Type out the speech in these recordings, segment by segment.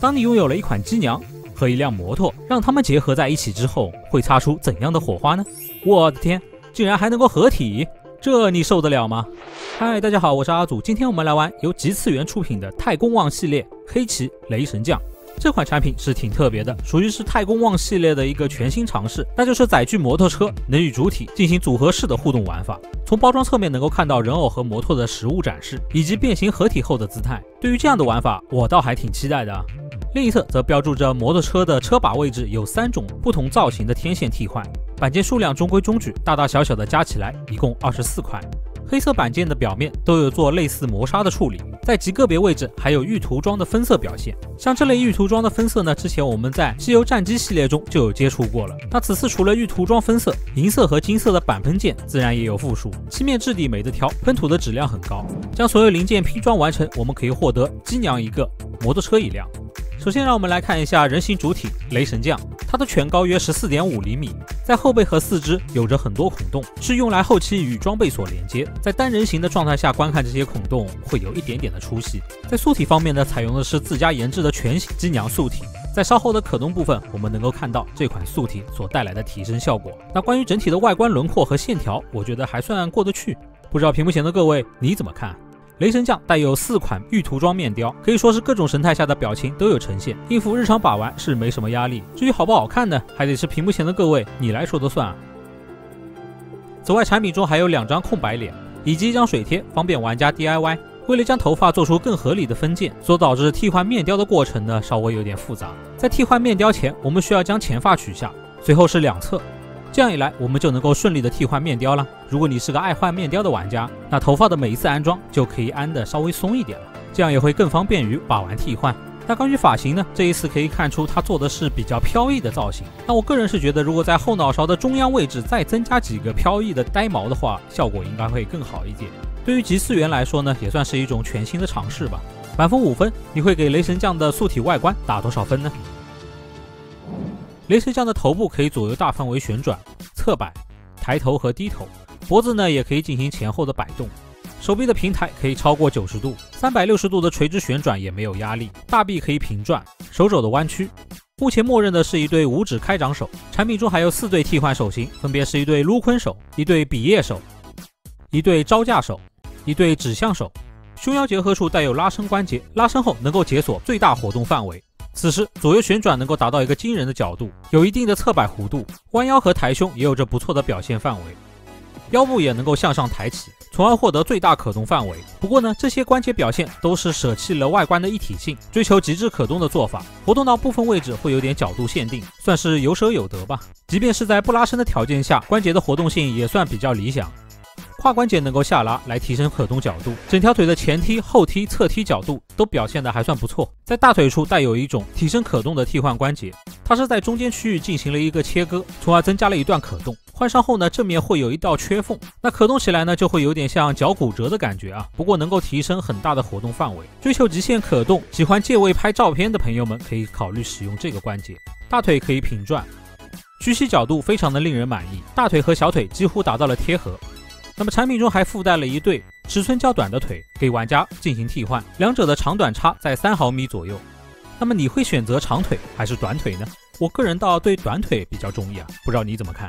当你拥有了一款机娘和一辆摩托，让它们结合在一起之后，会擦出怎样的火花呢？我的天，竟然还能够合体，这你受得了吗？嗨，大家好，我是阿祖，今天我们来玩由极次元出品的太公望系列黑旗雷神将。这款产品是挺特别的，属于是太公望系列的一个全新尝试，那就是载具摩托车能与主体进行组合式的互动玩法。从包装侧面能够看到人偶和摩托的实物展示，以及变形合体后的姿态。对于这样的玩法，我倒还挺期待的啊。另一侧则标注着摩托车的车把位置有3种不同造型的天线替换，板件数量中规中矩，大大小小的加起来一共24块。黑色板件的表面都有做类似磨砂的处理，在极个别位置还有预涂装的分色表现。像这类预涂装的分色呢，之前我们在西游战机系列中就有接触过了。那此次除了预涂装分色，银色和金色的板喷件自然也有附属，漆面质地美得挑，喷涂的质量很高。将所有零件拼装完成，我们可以获得机娘一个，摩托车一辆。首先让我们来看一下人形主体雷神将，它的全高约 14.5厘米，在后背和四肢有着很多孔洞，是用来后期与装备所连接。在单人形的状态下观看这些孔洞会有一点点的出戏。在素体方面呢，采用的是自家研制的全形机娘素体，在稍后的可动部分我们能够看到这款素体所带来的提升效果。那关于整体的外观轮廓和线条，我觉得还算过得去，不知道屏幕前的各位你怎么看？雷神将带有4款预涂装面雕，可以说是各种神态下的表情都有呈现，应付日常把玩是没什么压力。至于好不好看呢，还得是屏幕前的各位你来说的算啊。此外，产品中还有2张空白脸以及1张水贴，方便玩家 DIY。为了将头发做出更合理的分件，所导致替换面雕的过程呢稍微有点复杂。在替换面雕前，我们需要将前发取下，随后是2侧。这样一来，我们就能够顺利的替换面雕了。如果你是个爱换面雕的玩家，那头发的每一次安装就可以安的稍微松一点了，这样也会更方便于把玩替换。那关于发型呢，这一次可以看出它做的是比较飘逸的造型。那我个人是觉得，如果在后脑勺的中央位置再增加几个飘逸的呆毛的话，效果应该会更好一点。对于极次元来说呢，也算是一种全新的尝试吧。满分5分，你会给雷神将的素体外观打多少分呢？雷神将的头部可以左右大范围旋转、侧摆、抬头和低头，脖子呢也可以进行前后的摆动，手臂的平台可以超过90度，360度的垂直旋转也没有压力，大臂可以平转，手肘的弯曲。目前默认的是一对5指开掌手，产品中还有4对替换手型，分别是一对撸坤手、一对比叶手、一对招架手、一对指向手。胸腰结合处带有拉伸关节，拉伸后能够解锁最大活动范围。此时左右旋转能够达到一个惊人的角度，有一定的侧摆弧度，弯腰和抬胸也有着不错的表现范围，腰部也能够向上抬起，从而获得最大可动范围。不过呢，这些关节表现都是舍弃了外观的一体性，追求极致可动的做法，活动到部分位置会有点角度限定，算是有舍有得吧。即便是在不拉伸的条件下，关节的活动性也算比较理想。胯关节能够下拉来提升可动角度，整条腿的前踢、后踢、侧踢角度都表现得还算不错。在大腿处带有一种提升可动的替换关节，它是在中间区域进行了一个切割，从而增加了一段可动。换上后呢，正面会有一道缺缝，那可动起来呢就会有点像脚骨折的感觉啊。不过能够提升很大的活动范围，追求极限可动，喜欢借位拍照片的朋友们可以考虑使用这个关节。大腿可以平转，屈膝角度非常的令人满意，大腿和小腿几乎达到了贴合。那么产品中还附带了一对尺寸较短的腿，给玩家进行替换，两者的长短差在3毫米左右。那么你会选择长腿还是短腿呢？我个人倒对短腿比较中意啊，不知道你怎么看？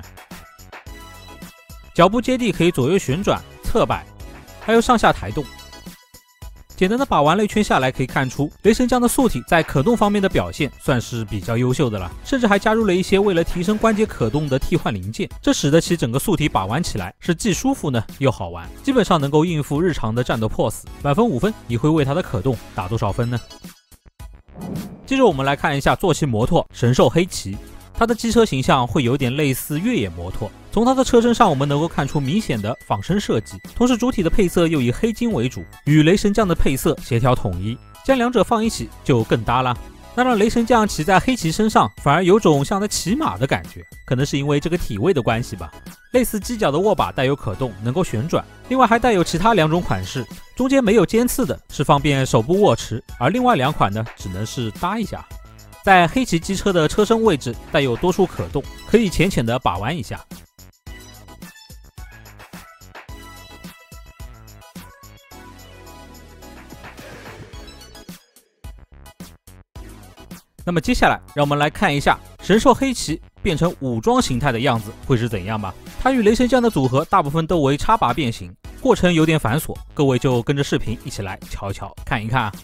脚部接地可以左右旋转、侧摆，还有上下抬动。简单的把玩了一圈下来，可以看出雷神将的素体在可动方面的表现算是比较优秀的了，甚至还加入了一些为了提升关节可动的替换零件，这使得其整个素体把玩起来是既舒服呢又好玩，基本上能够应付日常的战斗 pose。满分5分，你会为它的可动打多少分呢？接着我们来看一下坐骑摩托神兽黑旗。它的机车形象会有点类似越野摩托，从它的车身上我们能够看出明显的仿生设计，同时主体的配色又以黑金为主，与雷神将的配色协调统一，将两者放一起就更搭啦。那让雷神将骑在黑旗身上，反而有种像在骑马的感觉，可能是因为这个体位的关系吧。类似犄角的握把带有可动，能够旋转，另外还带有其他2种款式，中间没有尖刺的是方便手部握持，而另外2款呢只能是搭一下。在黑旗机车的车身位置带有多处可动，可以浅浅的把玩一下。 那么接下来让我们来看一下神兽黑旗变成武装形态的样子会是怎样吧。它与雷神将的组合大部分都为插拔变形，过程有点繁琐，各位就跟着视频一起来瞧一瞧看一看啊。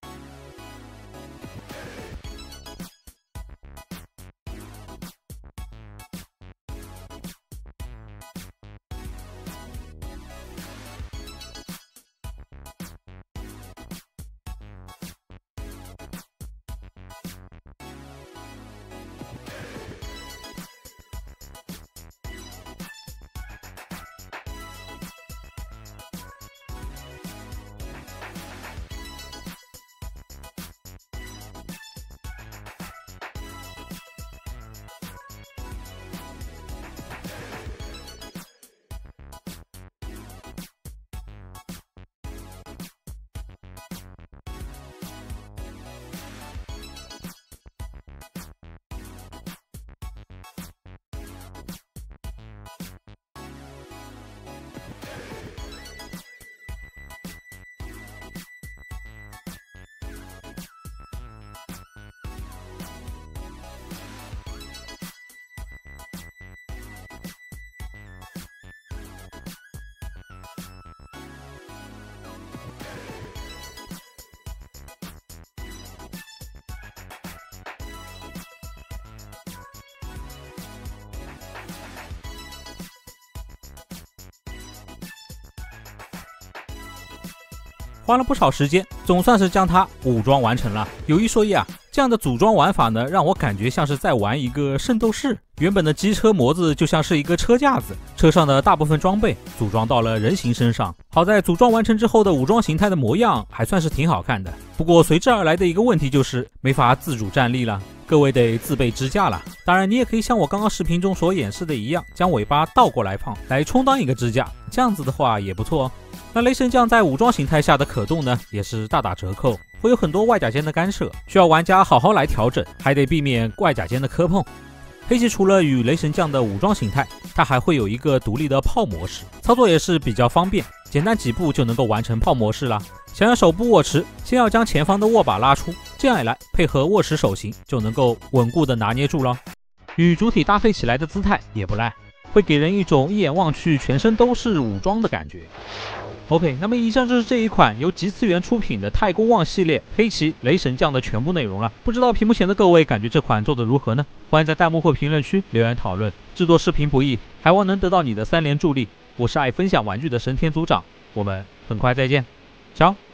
花了不少时间，总算是将它武装完成了。有一说一啊，这样的组装玩法呢，让我感觉像是在玩一个圣斗士。原本的机车模子就像是一个车架子，车上的大部分装备组装到了人形身上。好在组装完成之后的武装形态的模样还算是挺好看的。不过随之而来的一个问题就是没法自主站立了，各位得自备支架了。当然，你也可以像我刚刚视频中所演示的一样，将尾巴倒过来放，来充当一个支架，这样子的话也不错哦。那雷神将在武装形态下的可动呢，也是大打折扣，会有很多外甲间的干涉，需要玩家好好来调整，还得避免外甲间的磕碰。黑旗除了与雷神将的武装形态，它还会有一个独立的炮模式，操作也是比较方便，简单几步就能够完成炮模式啦。想要手部握持，先要将前方的握把拉出，这样一来配合握持手型就能够稳固的拿捏住了。与主体搭配起来的姿态也不赖，会给人一种一眼望去全身都是武装的感觉。OK， 那么以上就是这一款由极次元出品的太公望系列黑旗雷神将的全部内容了。不知道屏幕前的各位感觉这款做的如何呢？欢迎在弹幕或评论区留言讨论。制作视频不易，还望能得到你的3连助力。我是爱分享玩具的神田组长，我们很快再见，ciao。